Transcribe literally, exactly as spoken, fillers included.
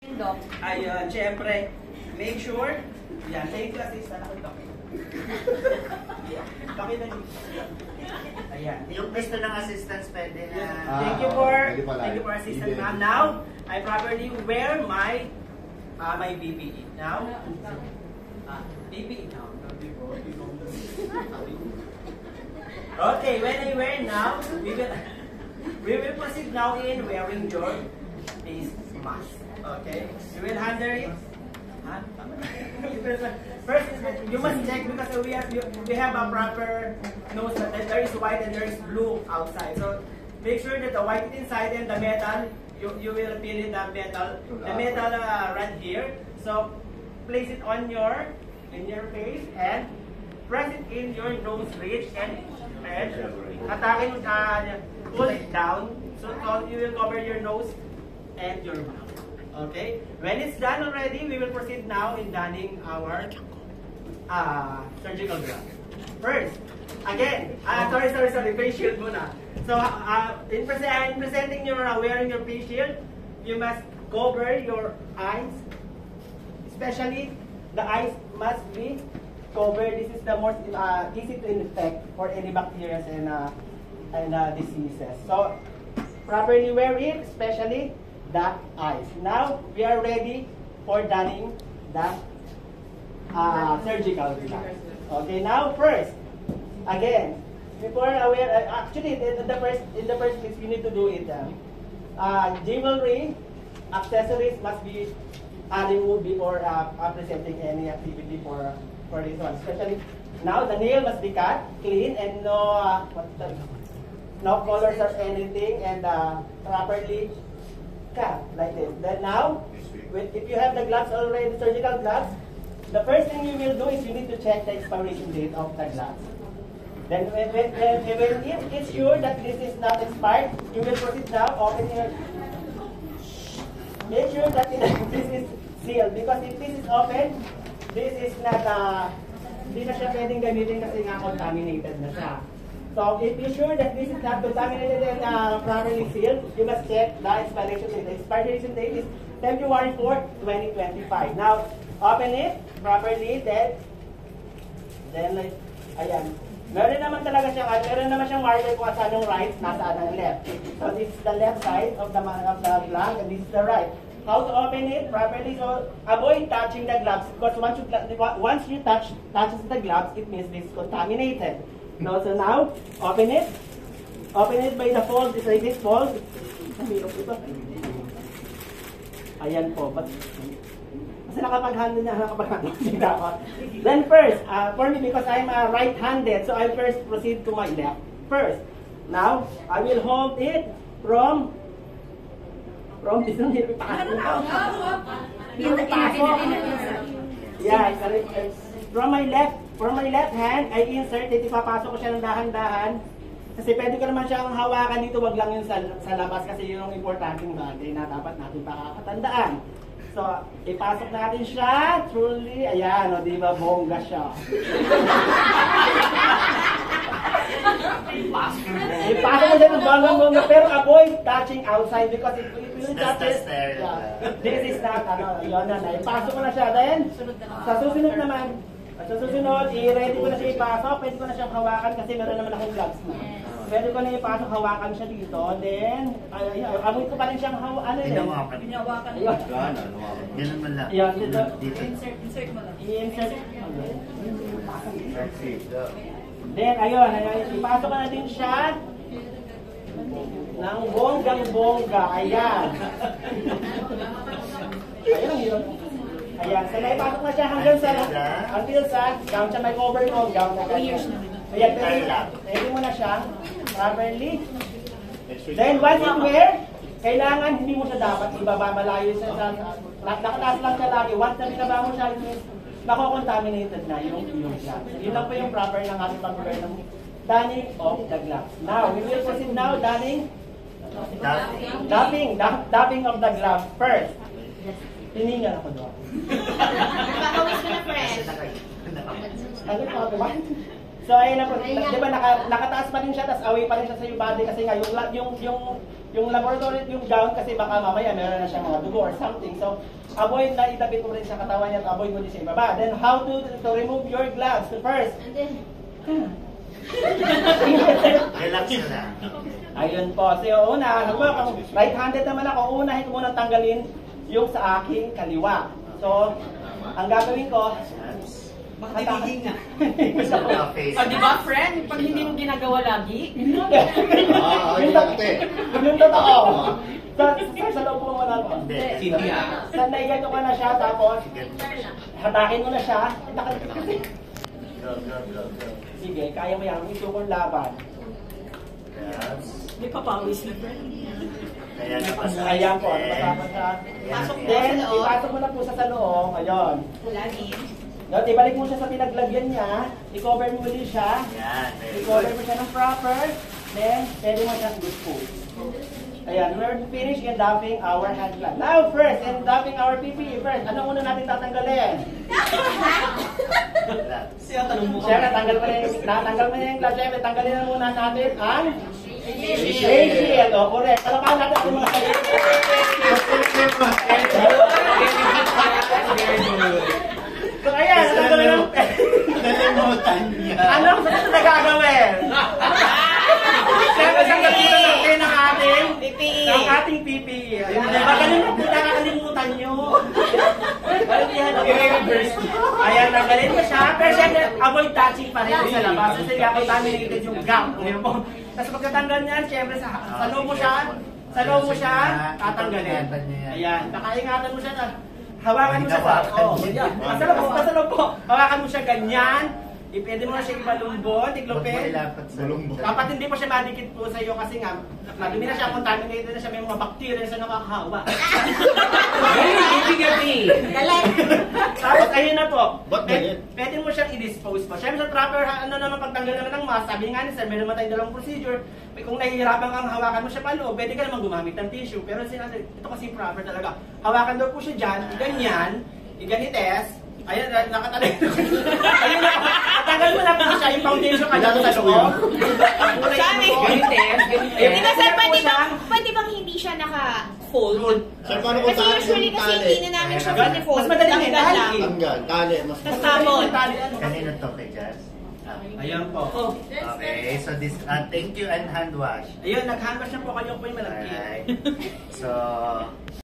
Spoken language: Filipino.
Ayun, syempre, make sure, yan, thank you assistant ako ito. Bakit na dito? Ayan. Yung gusto ng assistance pwede na. Ah, thank you for, thank you for assistant ma'am. Now, I properly wear my, uh, my B P E. Now, uh, B P E now. Okay, when I wear now, we will, we will proceed now in wearing your face mask. Okay, you will handle it. Huh? First, you must check because we have we have a proper nose that there is white and there is blue outside. So make sure that the white is inside and the metal you you will feel it the metal the metal uh, right here. So place it on your in your face and press it in your nose ridge and and attack it uh, pull it down so, so you will cover your nose and your mouth. Okay, when it's done already, we will proceed now in donning our uh, surgical glove. First, again, uh, sorry, sorry, sorry, face shield muna. So, uh, in, pre in presenting your uh, wearing your face shield, you must cover your eyes, especially the eyes must be covered. This is the most uh, easy to infect for any bacteria and uh, and uh, diseases. So, properly wear it, especially the eyes. Now we are ready for donning the uh, surgical glove. Okay, now first, again, before I wear, uh, actually in the first in the first place, you need to do it. Uh, uh, jewelry, accessories must be uh, removed before uh, uh, presenting any activity for for this one. Especially now, the nail must be cut clean and no uh, what's the, no colors or anything, and uh, properly cut like this. Then now, with, if you have the gloves already, surgical gloves, the first thing you will do is you need to check the expiration date of the gloves. Then when, when, when, when it is sure that this is not expired, you will proceed now, open your, make sure that it, this is sealed, because if this is open, this is not, uh, hindi na siya pwedeng gamitin kasi nga contaminated na siya. So if you're sure that this is not contaminated and uh, properly sealed, you must check the expiration date. The expiration date is February fourth, twenty twenty-five. Now, open it properly, then, then, like, ayan. Meron naman talaga siyang, meron naman siyang marker kung saan yung right, nasaan ang left. So this is the left side of the, of the glove, and this is the right. How to open it properly? So avoid touching the gloves, because once you, once you touch touches the gloves, it means this is contaminated. No, so now, open it. Open it by the fold. It's like this fold. Ayan po. But, kasi nakapag-handle na, nakapag-handle na. Then first, uh, for me, because I'm uh, right-handed, so I first proceed to my left. First, now, I will hold it from, from this one here. Yeah, from my left, from my left hand, I insert it, ipapasok ko siya ng dahan-dahan. Kasi pwede ko naman siyang hawakan dito, wag lang yun sa, sa labas kasi yun yung importanteng bagay na dapat natin pakakatandaan. So, ipasok natin siya, truly, ayan, o, di ba, bongga siya. Ipasok ko siya ng bongga-bongga, pero avoid touching outside because if you will touch it, yeah, this is not, ano, yun na na. Ipasok ko na siya, then, sa susunod naman, at sa susunod, i-ready ko na siya ipasok, pwede ko na siyang hawakan kasi meron naman akong gloves na. Pwede ko na ipasok, hawakan siya dito, then, ay, ay, amoy ko pa rin siyang hawakan. Ano yun? Hinawakan. Hinawakan. Ganun man lang. Yan, dito. Insert, insert mo lang. I-insert. Then, ayun, ayun, ipasok ko na din siya ng bonggang-bongga. Ayan. Ayan ang hirap. Ayan, so naipasok na siya hanggang sa, until sa, gown siya, may cover mo, gown na ganyan. Ayan, pwede mo na siya, properly. Then, once you wear, kailangan, hindi mo siya dapat ibaba, malayo siya sa, nakataas lang siya lagi. Once na binaba mo siya, it means, nako-contaminated na yung yung gloves. Yun lang po yung proper ng ating pag-wear ng donning of the gloves. Now, we will proceed now, donning, dapping, dapping of the glove. First, tiningan ako doon. Napakawis ko na, friend. Ano pa ba? So ayun na po, di ba naka, nakataas pa rin siya, tapos away pa rin siya sa yung body kasi nga yung, la- yung, yung, yung laboratory, yung gown kasi baka mamaya meron na siyang mga dugo or something. So avoid na itabit mo rin sa katawan niya at avoid mo din sa ibaba. Then how to, to remove your gloves? So first, Relax na lang. ayun po. So yung una, halimbawa, kung right-handed naman ako, unahin ko muna tanggalin yung sa aking kaliwa. So, ang gagawin ko, Bakit hinihinga? Sa face. Oh, di ba, friend? Pag hindi mo ginagawa lagi, Ah, yung, ayun to- ate. yung totoo. Sa, sa, sa loob mo muna po. Hindi. Cindy ah. Sa naigato ka na siya, tapos hatakin mo na siya. Kasi, Go, go, go, go. sige, kaya mo yan. Ito kong laban. Yes. may papawis na, friend. Kaya napasa. Ayan po, napasama siya. Pasok Ayan, po. Then, Sa loob. ipasok mo na po sa saloob. Ayun. Lagi. No, ibalik mo siya sa pinaglagyan niya. I-cover mo ulit siya. Ayan, very I-cover good. mo siya ng proper. Then, pwede mo siyang dispose. Ayan, we're finished in dumping our hand glove. Now, first, in dumping our P P E, first, anong una natin tatanggalin? Relax. Siya tanong mo Siyempre, tanggal mo na yung, natanggal mo na yung glove. Siyempre, tanggalin na muna natin ang face shield. O, correct. Palapaan natin ang mga kalit. So, ayan, natanggalin ng... Nalimutan niya. Ano ang sunod na gagawin? Siyempre, tanggalin na natin ang ating P P E. ang ating P P E. Magaling na po, nakakalimutan nyo. Ayan, tanggalin mo siya. Pero siyempre, avoid touching pa rin sa labas. Kasi contaminated yung gum. Ayan po. Tapos pagkatanggal niyan, siyempre, sa, sa loob mo siya, sa loob mo siya, tatanggalin. Ayan, nakaingatan mo siya na hawakan mo siya sa, oh, yan. Sa loob, sa loob po. Hawakan mo siya ganyan. I- Pwede mo na siya ibalumbon, Huwag mo tiglupin. ilapat sa Bulong-bulong. Dapat hindi po siya madikit po sa iyo kasi nga, madumi na siya, contaminated na siya, may mga bacteria na siya nakakahawa. Tapos ayun na po. Ba't Pwede, ganyan? pwede mo siyang i-dispose po. Siyempre sa proper, ano naman pagtanggal naman ng mask, sabi nga ni sir, meron naman tayong dalawang procedure. Kung nahihirapan kang hawakan mo siya pa loob, pwede ka naman gumamit ng tissue. Pero sinabi, ito kasi proper talaga. Hawakan daw po siya dyan, ganyan, iganites. Ayun, nakatalay. Ayun na, natanggal mo na po siya, yung foundation ka dyan sa loob. Sabi, Ganites, Hindi ba, sir, pwede siya. bang, pwede bang hindi siya naka-fold? Sir, paano kung Kasi tali usually yung kasi tali? hindi na namin siya Mas pinifold. madali nga, Tanggal tali. lang. Tanggal, tali, mas Tas tapon. Kanino to kay Jazz? Ah. Ayan po. Oh. Okay, so this, uh, thank you and hand wash. Ayun, nag-handwash na po kayo po yung malagkit. Alright. So,